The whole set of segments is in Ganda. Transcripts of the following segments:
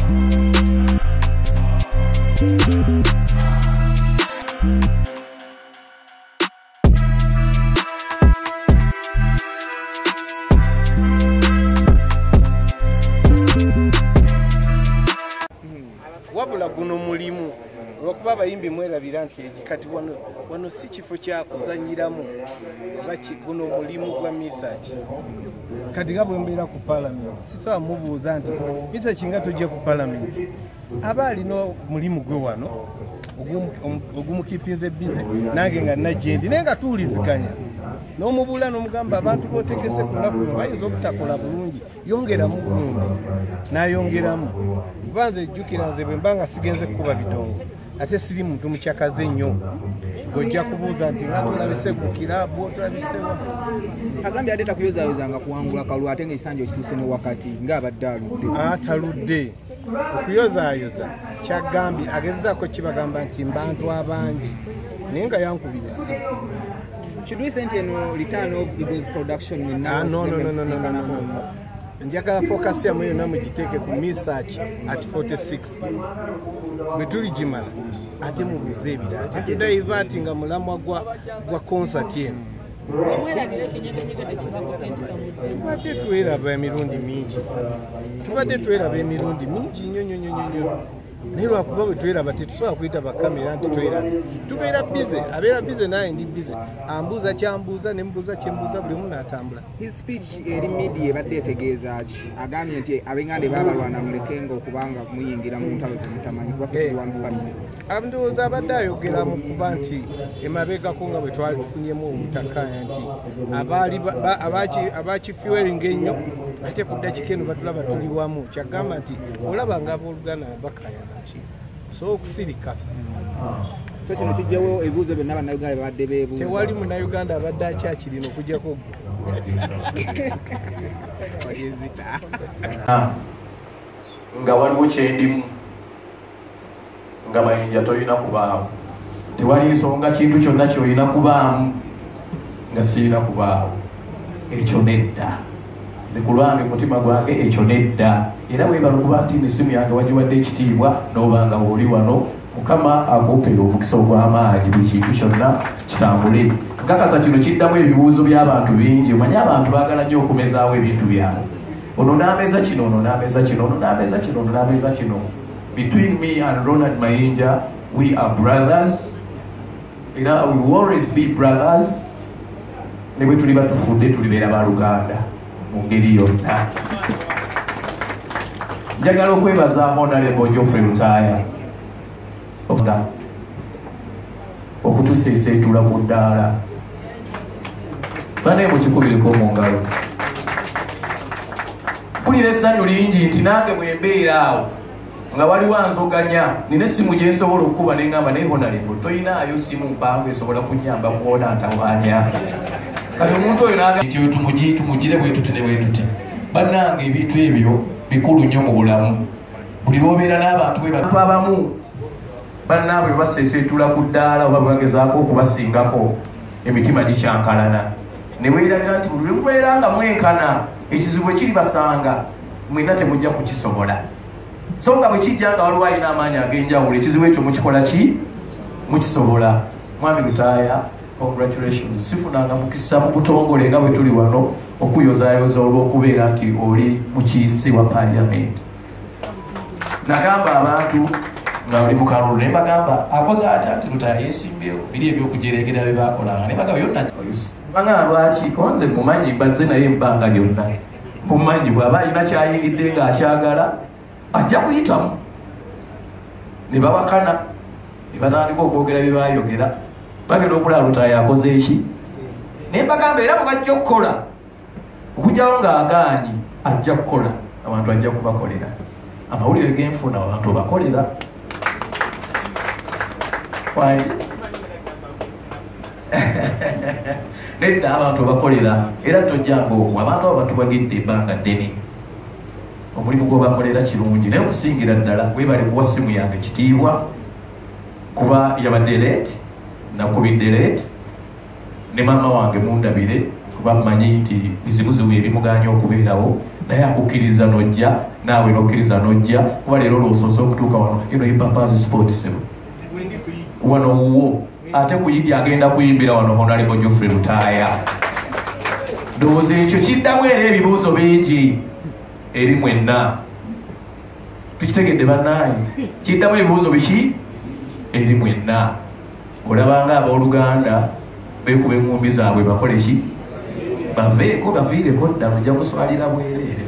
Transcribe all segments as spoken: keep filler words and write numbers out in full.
Wabula guno mulimu lwokuba abayimbi mwerabira nti kati wano wano si kifo kya kuzanyiramu baki guno mulimu gwa misaji kati nga bwe mbeera ku parliament sisobola mubuuza nti misaji nga tujje ku parliament aba alina mulimu gwe wano ogumukipinze bize nange nga najendi naye nga tuwuliziganya n'omubuula n'omugamba abantu bootegese ku lunaku luno bayinza obutakola bulungi yongeramu gundi n'ayongeramu kuba nze jjukira nze bwe mba nga sigenze kukuba bidongo ate siri muntu mukyakaze nnyo ng'ojja kubuuza nti nga tulabise ku kiraabu tulabisewa agambye ate takuyozaayozanga kuwangula kalulu ate ng'ekisanja okituuse ne wakati ng'abadde aludde ataludde okuyozaayoza kyagambye agezezaako kibagamba nti mbantu abangi naye nga yankubira essimu. Should we send eno return of Eagles production with now? Ah, no, no, no, no, no, no, no, no. Njagala focus ya mweyo namu jiteke ku research at forty-six. Betuli jimala ate mubuze ebira ate tudivert nga mulamwa gwa gwa concert yenu. Tubadde tuweraba emirundi mingi. Tubadde tuweraba emirundi mingi nnyo nnyo nnyo nnyo. Naye lwakuba bwe tuweraba tetusobola kuyita bakamera nti tuweraba. Tubeera bize, abeera bize naye ndi bize. Ambuuza kyambuuza ne mbuuza kyembuuza buli omu n'atambula. His speech eri media ebadde etegeeza ki? Agambye nti abengande baabalwana mulekenga okubanga muyingira mu ntalo zemutamanyi kuba tuli one family. Ndowooza abadde ayogera mu kuba nti emabegako nga bwe twali tufunyemu obutakkaanya nti abakifuweringa ennyo ate ku ddakiika eno batulaba tuli wamu kyagamba nti olaba nga abooluganda bakaayana ki so okusirika. So kino kijjawo ebibuuzo byonna bannayuganda babadde beebuuza. Tewali munnayuganda abadde akyakirina okugyako nga waliwo kyendimu nga mayinja toyina kubaawo, tewali nsonga kintu kyonna kyoyina kubaamu nga sirina kubaawo. Ekyo nedda, zikulwange mutima gwange, ekyo nedda. Era weebala okuba nti n'essimu yange wagiwadde ekitiibwa n'obanga oli wano, Mukama akupeera omukisa ogw'amaanyi buli kintu kyonna kitambule. Nkakasa kino kiddamu ebibuuzo by'abantu bingi. Omanyi abantu baagala nnyo okumezaawo ebintu byabwe. Ono n'ameza kino, ono n'ameza kino, ono n'ameza kino, ono n'ameza kino. Between me and Ronald Mayinja, we are brothers. You know, we will always be brothers. Ne bwe tuliba tufudde tulibeera baluganda mu ngeri yonna. Njagala okwebaza Honorable Geofrey Lutaya okutuseeseetula ku ddaala. Banaye mukikubireko mu ngalo. Mpulira essanyu lingi nti nange bwe mbeera awo nga waliwo anzoganya, nina essimu gye nsobola okukuba ne ngamba naye Honorable toyinaayo ssimu mpanvu esobola kunnyamba kuwona ntawaanya. Kati omuntu oyo naga nti tumugi tumugire bwe tuti ne bwe tuti. Bannange ebintu ebyo bikulu nnyo mu bulamu. Buli lw'obeera n'abantu bwe bantu abamu bannaabwe baseeseetula ku ddaala oba bagezaako okubasingako emitima gikyankalana. Ne weerabira nti buli lwemubeera nga mwenkana ekizibu ekiribasanga mwena temujja kukisobola. So nga bwe kijja nga waliwo alina amaanyi ag'enjawulo ekizibu ekyo mukikola ki? Mukisobola. Mwami Lutaya, congratulations. Sifunanga mukisa mu butongole nga bwe tuli wano okuyozaayoza olw'okubeera nti oli mukiise wa parliament. Nagamba abantu nga oli mu kalulu ne mbagamba akoze ate nti Lutaya yeesimbyewo biri ebyokujeregera bye baakolanga ne bagamba byonna banga lwaki konze mumanyi mbazze naye ebbanga lyonna mumanyi bw'aba alina kyayingidde ng'akyagala ajja kuyitamu. Ne babakana ne batandika okwogera bye baayogera bagenda okulaba Lutaya akoze eki. Ne mbagamba era bw'ajja okukola okugyawo ng'agaanyi ajja kukola abantu ajja kubakolera. Amawulire g'enfuna abantu bakolera. Why? Nedda abantu bakolera era tojjanga okwo abantu abo batubagidde ebbanga ddene. Omulimu gw'obakolera kirungi naye okusingira ddala weebale kuwa ssimu yange kitiibwa kuba yabadde leeti nakubidde leeti ne maama wange mundabire kuba mmanyi nti bizibuzibu ebimuganya okubeerawo naye akukkiriza nojja naawe nokkiriza nojja kuba leero lwosoose okutuuka wano eno ipapazi sport sebo wano wuwo ate kuyidi agenda kuyimbira wano Honorable Geofrey Lutaya. Ndowooza ekyo kiddamu era ebibuuzo bingi eri mwenna. Tukitegedde bannaaye, kiddamu ebibuuzo biki eri mwenna. Olabanga abooluganda beekuba engumbi zaabwe bakole ki? Baveeko baviireko ddala ojja kuswalira bwereere.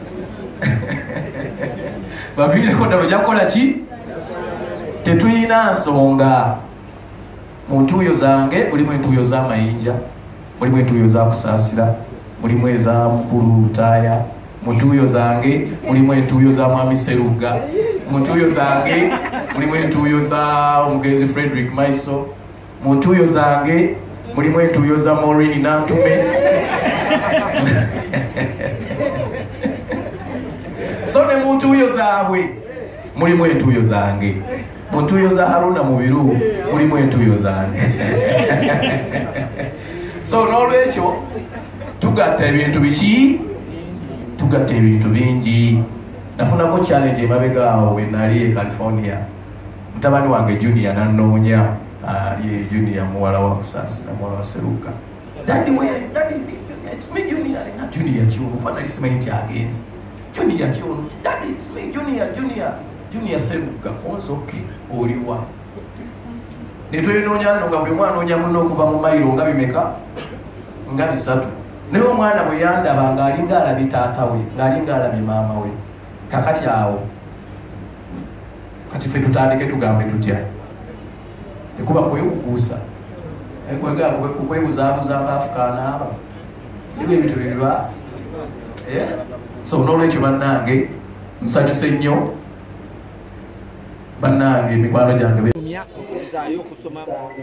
Baviireko ddala ojja kukola ki? Tetuyina nsonga. Mu ntuuyo zange mulimu entuuyo z'amayinja, mulimu entuuyo za kusaasira, mulimu eza mukulu Lutaya, mu ntuuyo zange mulimu entuuyo za mwami Seruga, mu ntuuyo zange mulimu entuuyo za omugenzi Frederick Maiso, mu ntuuyo zange mulimu entuuyo za Maureen Nantume. So ne mu ntuuyo zaabwe mulimu entuuyo zange. Mu ntuuyo za Haruna Mubiru mulimu entuuyo zange. So n'olwekyo tugatta ebintu biki? Tugatta ebintu bingi. Nafunako challenge emabega awo bwe nali e California. Mutabani wange Junior n'annoonya, ali Junior muwala wa kusaasira, muwala wa Seruka. Daddy we, daddy, it's me Junior. Nga Junior kyono, kuba nali simanyi nti agenzi. Junior kyono, daddy, it's me Junior, Junior. Junior Seruka, konzoke, oliwa. Netwenoonya nno nga buli mwana onoonya munno okuva mu mayiro nga bimeka? Nga bisatu. Naye omwana bwe yandaba ng'alinga alabye taata we, ng'alinga alabye maama we. Kakati awo. Kati ffe tutandike tugambe tutya. Ekuba kwewuguusa. Kwebuzaabuza ng'afuka anaaba. Sibwe ebintu bibirwa. Eh? So n'olwekyo bannange nsanyuse nnyo. Bannange emikwano gyange yokusoma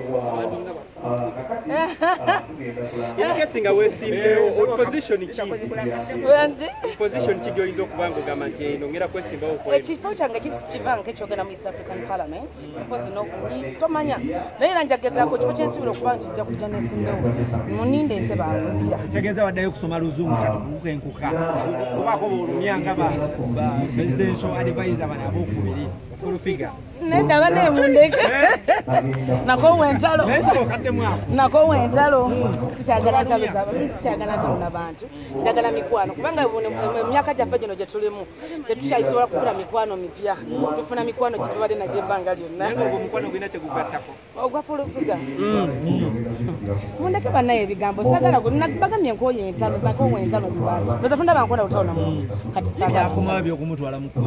singa wesimbewo position ki position ki gyoyinza okubanga ogamba nti nongera kwesimbawo ekifo kyange kikibanga ekyogenda mu East African Parliament mpozi n'okunyi tomanya naye era njagezaako kifo kyensuubira okuba nti nja kujja nesimbewo muninde ente bange nzija kitegeeza waddayo okusoma luzungu katubuuka enkuka obaako boolumyanga ba presidential advisor bano abokubiri full figure nedda bane mundeke nako wentalo nako wentalo sikyagala ntalo zaba sikyagala ntalo n'abantu ndagala mikwano kubanga emyaka gyaffe gino gye tulimu tetukyayisobola kufuna mikwano mipya tufuna mikwano gye tubadde nagyo ebbanga lyonna omukwano gulina kyegugattako ogwa fulufiga mundeke bannaye ebigambo sagala bagamye nkoye entalo nako wentalo mubalo bezafunda bankona utawona muntu kati sagala kumabyo okumutwala mu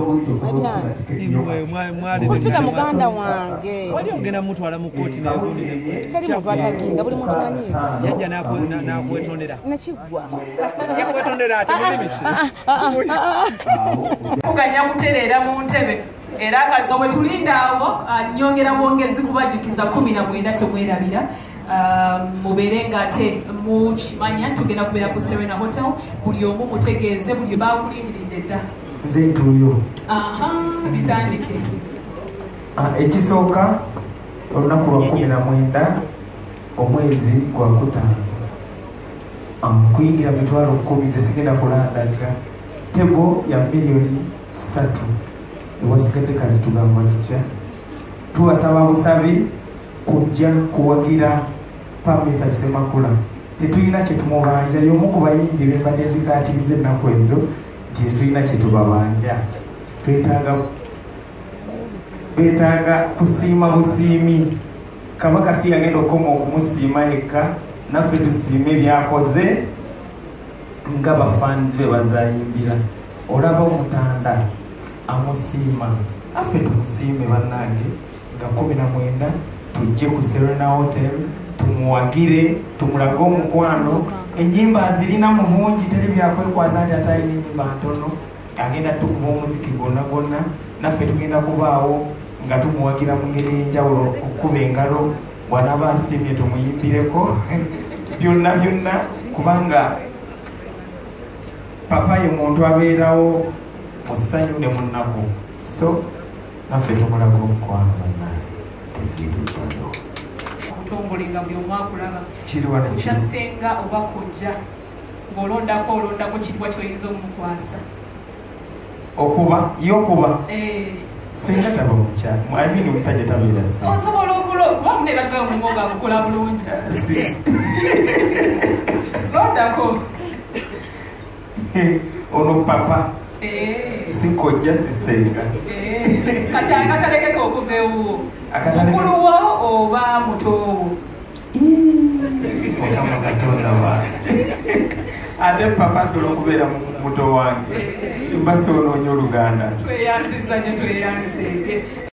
kooti muganda wange wali ogenda mutwala mu kooti naye gundi teri muntu atanyinga buli muntu manyiga yajja nakwetondera nekigwa yakwetondera ate muli biki kuganya kutereera mu ntebe era akazi bwe tulinda awo nyongera bwongezi kubajjukiza kumi na mwenda temwerabira mubeere ng'ate mukimanya tugenda kubeera ku Serena Hotel buli omu mutegeeze buli bakulimiridde dda nze ntuuyo aha bitandike ekisooka olunaku lwa kumi na mwenda omwezi gwa kutaano kuyingira mitwalo kumi nze sigenda kulandaga tebo ya miliyoni ssatu ewasigadde kazi tugamba tutya tuwasaba busabi kujja kuwagira Pamisa Semakula tetulina kyetumubanja y'omu ku bayimbi bembadde nzikaatiriza ennaku ezo nti tetulina kyetubabanja twetaaga betaaga kusiima busiimi kabaka si yagenda okukoma okumusiima yekka naffe tusiime byakoze nga bafanzi be bazayimbira olaba omutanda amusiima affe tumusiime bannange nga kumi na mwenda tujje ku Serena Hotel tumuwagire tumulage omukwano ennyimba zirina mu bungi teri byakwekwasa nti ate ayina ennyimba ntono agenda tukuba omuziki gwonna gwonna naffe tugenda kubaawo nga tumuwagira mu ngeri y'enjawulo okukuba engalo bw'anaaba asiimye tumuyimbireko byonna byonna kubanga papa ye muntu abeerawo mu ssanyu ne mu nnaku so naffe tumulaga omukwano bannaye eviirutano butongole nga buli omu akulaba Kiriwa ne kyasenga oba kojja ng'olondako olondako kiriwa kyoyinza omukwasa okuba yokuba eh senga taba mukyala I mean omusajja tabeera si osobola okulo kuba mune bagala omulimu ogaagukola bulungi londako ono papa eh si kojja si senga eh kati akatalekeka okuva ewuwo Akataleke- mukuluwo oba mutowo Mukama Katonda wa ate papa asobola okubeera mu- muto wange mbasoonoonya oluganda tweyanziza ne tweyanzeege